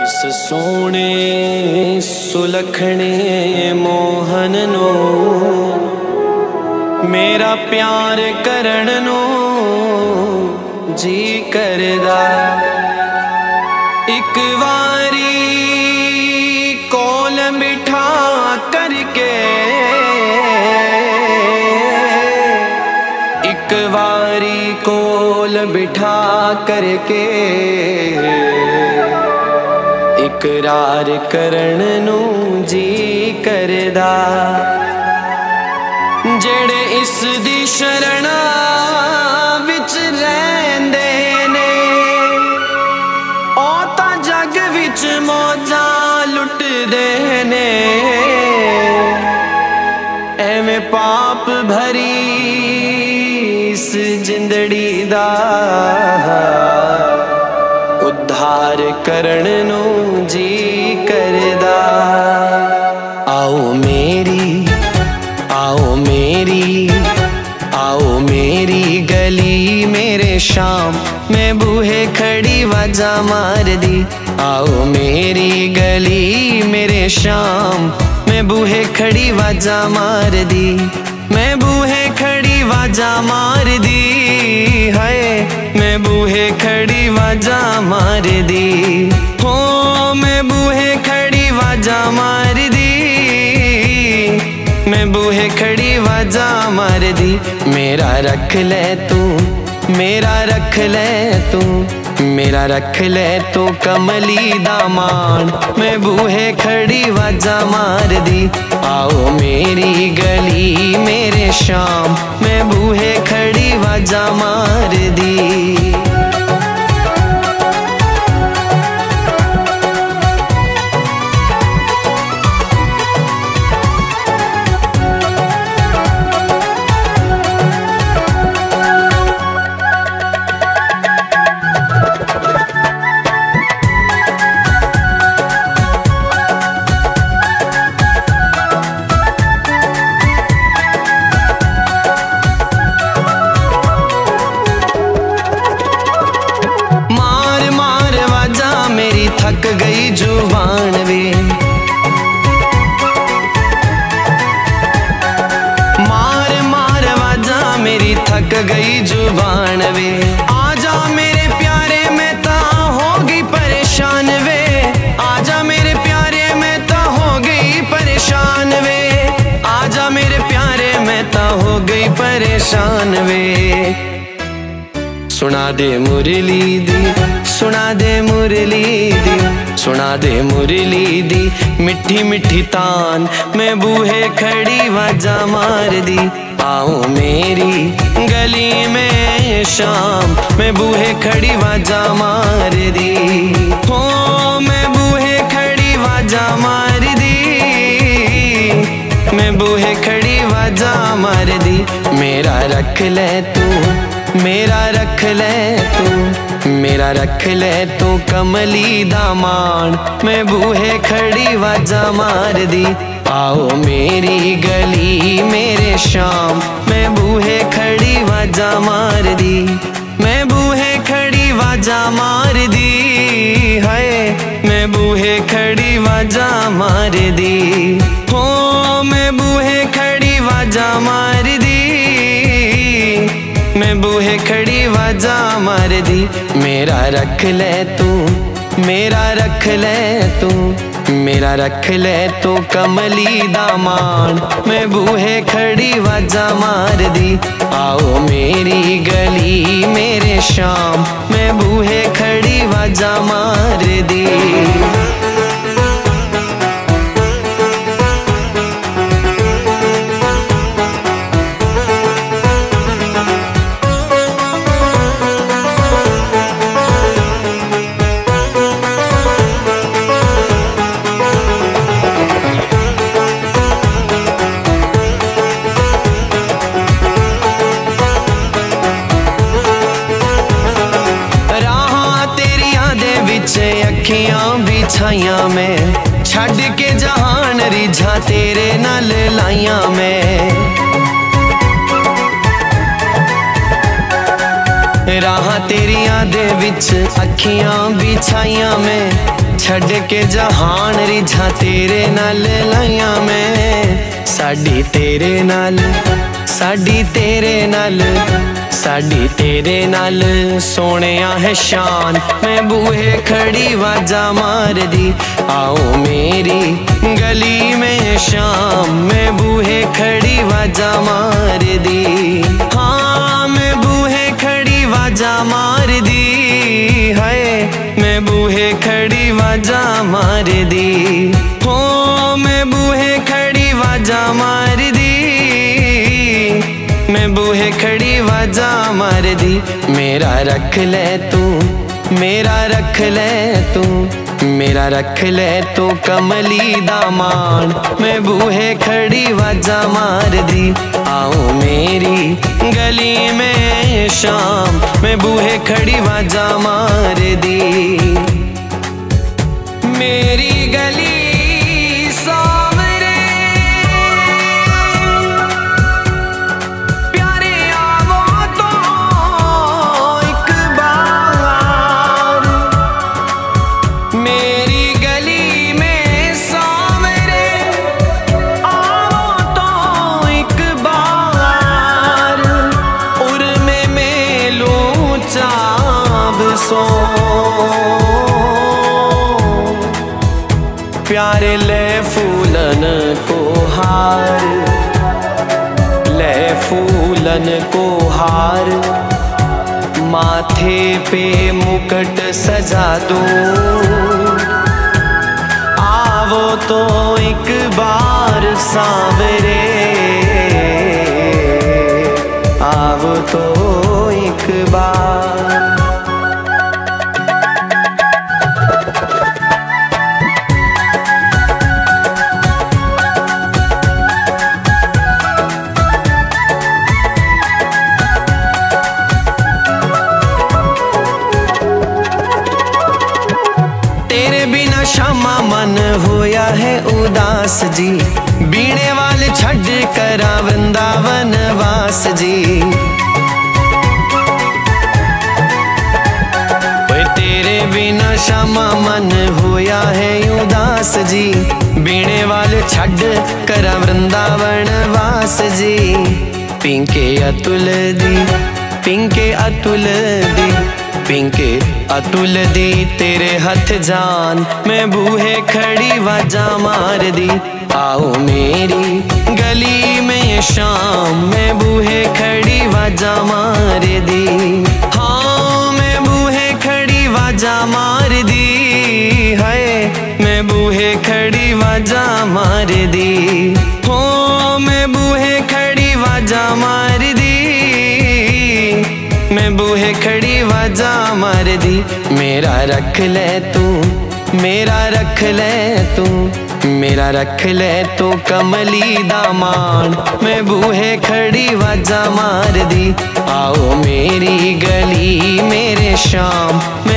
इस सोने सुलखने मोहन नो मेरा प्यार करन नो जी करदा। एक वारी कोल बिठा करके एक वारी कोल बिठा करके इकरार करन नू जी करदा। जेड़े इस दी शरणा विच रहिंदे ने ओ तां जग विच मौजा लुटदे ने। एवें पाप भरी इस जिंदड़ी दा उद्धार करन नू जी करदा। आओ मेरी आओ मेरी आओ मेरी गली मेरे शाम मैं बूहे खड़ी वाजा मार दी। आओ मेरी गली मेरे शाम मैं बूहे खड़ी वाजा मार दी। मैं बूहे खड़ी वाजा मार दी हाय मैं बूहे खड़ी वाजा मार दी। हो मैं बूहे खड़ी वाजा मार दी मैं बूहे खड़ी वाजा मार दी। मेरा रख ले तू मेरा रख ले तू मेरा रख ले तू कमली दामान मैं बूहे खड़ी वाजा मार दी। आओ मेरी गली मेरे शाम मैं बूहे खड़ी वाजा मार दी। थक गई जुबान वे मार मार वाजा मेरी थक गई जुबान वे। आजा मेरे प्यारे मैं ता होगी परेशान वे। आजा मेरे प्यारे मैं ता हो गई परेशान वे। आजा मेरे प्यारे मैं ता हो गई परेशान वे। सुना दे मुरली दी सुना दे मुरली दी सुना दे मुरली दी मिठी मिठी तान मैं बूहे खड़ी वाजा मार दी। आओ मेरी गली में शाम मैं बूहे खड़ी वाजा मार दी। हो मैं बूहे खड़ी वाजा मार दी मैं बूहे खड़ी वाजा मार दी। मेरा रख ले तू मेरा रख ले तू मेरा रख ले तू कमली दामान मैं बूहे खड़ी वाजा मार दी। आओ मेरी गली मेरे शाम मैं बूहे खड़ी वाजा मार दी। मैं बूहे खड़ी वाजा मार दी हाय मैं बूहे खड़ी वाजा मार दी। हो मैं बूहे खड़ी वाजा मार दी मैं बूहे खड़ी वाजा मार दी। मेरा रख ले तू मेरा रख ले तू मेरा रख ले तू कमली दामान मैं बूहे खड़ी वाजा मार दी। आओ मेरी गली मेरे शाम मैं बूहे खड़ी वाजा मार दी। अखियां बिछाइया मैं छड़ के जहान रिझा तेरे नाल लाइया मैं। राह तेरिया दे विच अखियां बिछाइयां मैं, छड़ के जहान रिझा तेरे नाल लाइया मैं। साडी तेरे नाल, साडी तेरे नाल, साडी तेरे नाल सोनिया है शान। मैं बूहे खड़ी वाजा मार दी, आओ मेरी गली में शाम। मैं बूहे खड़ी वाजा मार दी, हाँ मैं बूहे खड़ी वाजा मार दी है। मैं बूहे खड़ी वाजा मार दी, हो मैं बूहे खड़ी वाजा मार दी। मैं बूहे खड़ी वाजा मार दी। मेरा रख ले तू, मेरा रख ले तू, मेरा रख ले तू कमली दामान। मैं बूहे खड़ी वाजा मार दी, आओ मेरी गली में शाम। मैं बूहे खड़ी वाजा मार दी। मेरी गली सामरे प्यारे आवो तो एक बार। मेरी गली में सामरे आवो तो एक बार। उर में मेलू चाब सो प्यारे ले फूलन को हार, ले फूलन को हार। माथे पे मुकुट सजा दूं, आवो तो एक बार सांवरे। आवो तो एक बार। शामा मन होया है उदास जी, बीणे वाले छड़ करा वृंदावन वास जी। तेरे बिना शामा मन होया है उदास जी, बीणे वाले छड़ करा वृंदावन वास जी। पिंके अतुल दी, पिंके अतुल दी, पिंके अतुल दी तेरे हथ जान। मैं बूहे खड़ी वाजा मार दी, आओ मेरी गली में शाम। मैं बूहे खड़ी वाजा मार दी, हाँ मैं बूहे खड़ी वाजा मार दी है। मैं बूहे खड़ी वाजा मार दी, हो मैं बूहे खड़ी वाजा मार दी। मैं बूहे खड़ी वाजा मार दी। मेरा रख ले तू, मेरा रख ले तू, मेरा रख ले तू कमली दामान। मैं बूहे खड़ी वाजा मार दी, आओ मेरी गली मेरे शाम।